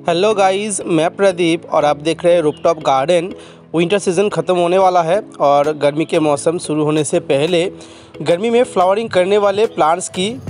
Hello guys, मैं प्रदीप और आप देख रहे हैं रूफटॉप गार्डन। विंटर सीज़न ख़त्म होने वाला है और गर्मी के मौसम शुरू होने से पहले गर्मी में फ्लावरिंग करने वाले प्लांट्स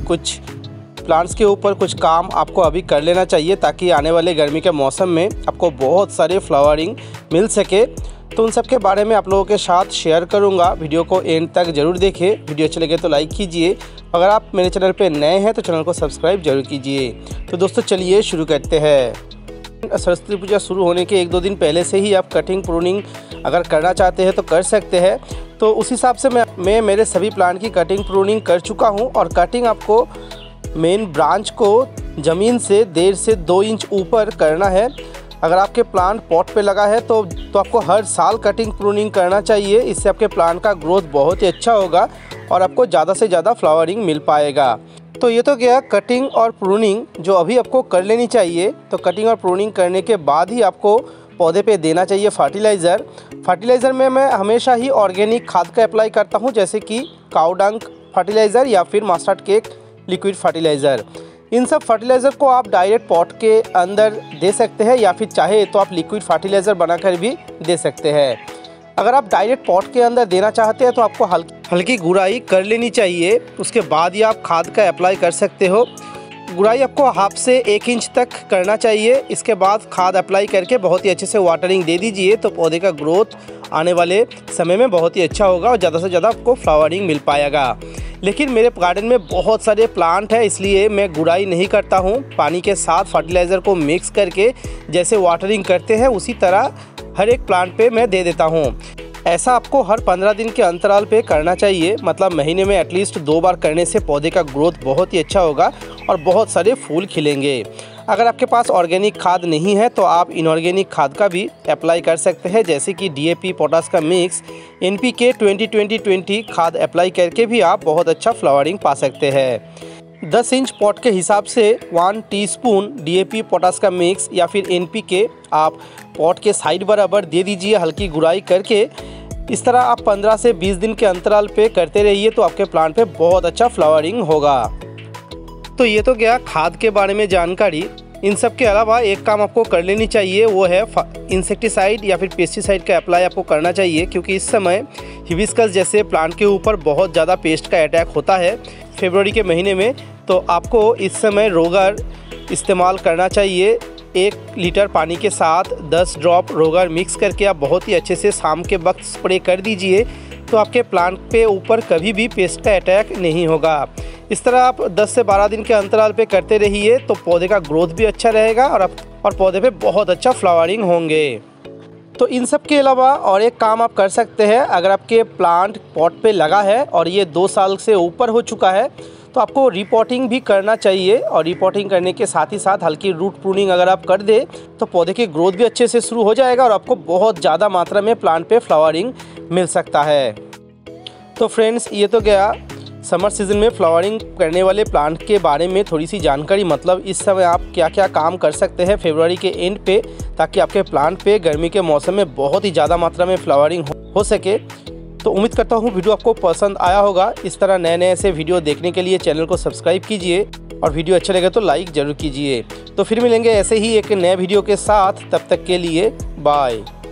के ऊपर कुछ काम आपको अभी कर लेना चाहिए ताकि आने वाले गर्मी के मौसम में आपको बहुत सारे फ्लावरिंग मिल सके। तो उन सब के बारे में आप लोगों के साथ शेयर करूंगा। वीडियो को एंड तक ज़रूर देखें। वीडियो अच्छे लगे तो लाइक कीजिए। अगर आप मेरे चैनल पे नए हैं तो चैनल को सब्सक्राइब जरूर कीजिए। तो दोस्तों चलिए शुरू करते हैं। सरस्वती पूजा शुरू होने के 1-2 दिन पहले से ही आप कटिंग प्रूनिंग अगर करना चाहते हैं तो कर सकते हैं। तो उस हिसाब से मैं मेरे सभी प्लांट की कटिंग प्रूनिंग कर चुका हूं। और कटिंग आपको मेन ब्रांच को ज़मीन से 1.5 से 2 इंच ऊपर करना है। अगर आपके प्लांट पॉट पे लगा है तो आपको हर साल कटिंग प्रूनिंग करना चाहिए। इससे आपके प्लांट का ग्रोथ बहुत ही अच्छा होगा और आपको ज़्यादा से ज़्यादा फ्लावरिंग मिल पाएगा। तो ये तो गया कटिंग और प्रूनिंग जो अभी आपको कर लेनी चाहिए। तो कटिंग और प्रूनिंग करने के बाद ही आपको पौधे पे देना चाहिए फर्टिलाइज़र में मैं हमेशा ही ऑर्गेनिक खाद का अप्लाई करता हूँ, जैसे कि काऊ डंग फर्टिलाइज़र या फिर मस्टर्ड केक लिक्विड फर्टिलाइज़र। इन सब फर्टिलाइज़र को आप डायरेक्ट पॉट के अंदर दे सकते हैं या फिर चाहे तो आप लिक्विड फर्टिलाइज़र बनाकर भी दे सकते हैं। अगर आप डायरेक्ट पॉट के अंदर देना चाहते हैं तो आपको हल्की गुड़ाई कर लेनी चाहिए। उसके बाद ही आप खाद का अप्लाई कर सकते हो। गुड़ाई आपको 1/2 से 1 इंच तक करना चाहिए। इसके बाद खाद अप्लाई करके बहुत ही अच्छे से वाटरिंग दे दीजिए तो पौधे का ग्रोथ आने वाले समय में बहुत ही अच्छा होगा और ज़्यादा से ज़्यादा आपको फ्लावरिंग मिल पाएगा। लेकिन मेरे गार्डन में बहुत सारे प्लांट हैं, इसलिए मैं गुड़ाई नहीं करता हूँ। पानी के साथ फर्टिलाइज़र को मिक्स करके जैसे वाटरिंग करते हैं उसी तरह हर एक प्लांट पे मैं दे देता हूँ। ऐसा आपको हर 15 दिन के अंतराल पे करना चाहिए। मतलब महीने में एटलीस्ट 2 बार करने से पौधे का ग्रोथ बहुत ही अच्छा होगा और बहुत सारे फूल खिलेंगे। अगर आपके पास ऑर्गेनिक खाद नहीं है तो आप इनऑर्गेनिक खाद का भी अप्लाई कर सकते हैं, जैसे कि DAP पोटास का मिक्स NPK 20-20-20 खाद अप्लाई करके भी आप बहुत अच्छा फ्लावरिंग पा सकते हैं। 10 इंच पॉट के हिसाब से 1 टीस्पून DAP पोटास का मिक्स या फिर NPK आप पॉट के साइड बराबर दे दीजिए हल्की गुड़ाई करके। इस तरह आप 15 से 20 दिन के अंतराल पे करते रहिए तो आपके प्लांट पे बहुत अच्छा फ्लावरिंग होगा। तो ये तो गया खाद के बारे में जानकारी। इन सब के अलावा एक काम आपको कर लेनी चाहिए, वो है इंसेक्टिसाइड या फिर पेस्टिसाइड का अप्लाई आपको करना चाहिए, क्योंकि इस समय हिबिस्कस जैसे प्लांट के ऊपर बहुत ज़्यादा पेस्ट का अटैक होता है फरवरी के महीने में। तो आपको इस समय रोगर इस्तेमाल करना चाहिए। 1 लीटर पानी के साथ 10 ड्रॉप रोगर मिक्स करके आप बहुत ही अच्छे से शाम के वक्त स्प्रे कर दीजिए तो आपके प्लांट पे ऊपर कभी भी पेस्ट का अटैक नहीं होगा। इस तरह आप 10 से 12 दिन के अंतराल पे करते रहिए तो पौधे का ग्रोथ भी अच्छा रहेगा और पौधे पे बहुत अच्छा फ्लावरिंग होंगे। तो इन सब के अलावा और एक काम आप कर सकते हैं। अगर आपके प्लांट पॉट पे लगा है और ये 2 साल से ऊपर हो चुका है तो आपको रिपोर्टिंग भी करना चाहिए। और रिपोर्टिंग करने के साथ ही साथ हल्की रूट प्रूनिंग अगर आप कर दे तो पौधे की ग्रोथ भी अच्छे से शुरू हो जाएगा और आपको बहुत ज़्यादा मात्रा में प्लांट पे फ्लावरिंग मिल सकता है। तो फ्रेंड्स, ये तो गया समर सीज़न में फ्लावरिंग करने वाले प्लांट के बारे में थोड़ी सी जानकारी। मतलब इस समय आप क्या क्या काम कर सकते हैं फरवरी के एंड पे ताकि आपके प्लांट पे गर्मी के मौसम में बहुत ही ज़्यादा मात्रा में फ्लावरिंग हो सके। तो उम्मीद करता हूँ वीडियो आपको पसंद आया होगा। इस तरह नए ऐसे वीडियो देखने के लिए चैनल को सब्सक्राइब कीजिए और वीडियो अच्छा लगे तो लाइक ज़रूर कीजिए। तो फिर मिलेंगे ऐसे ही एक नए वीडियो के साथ, तब तक के लिए बाय।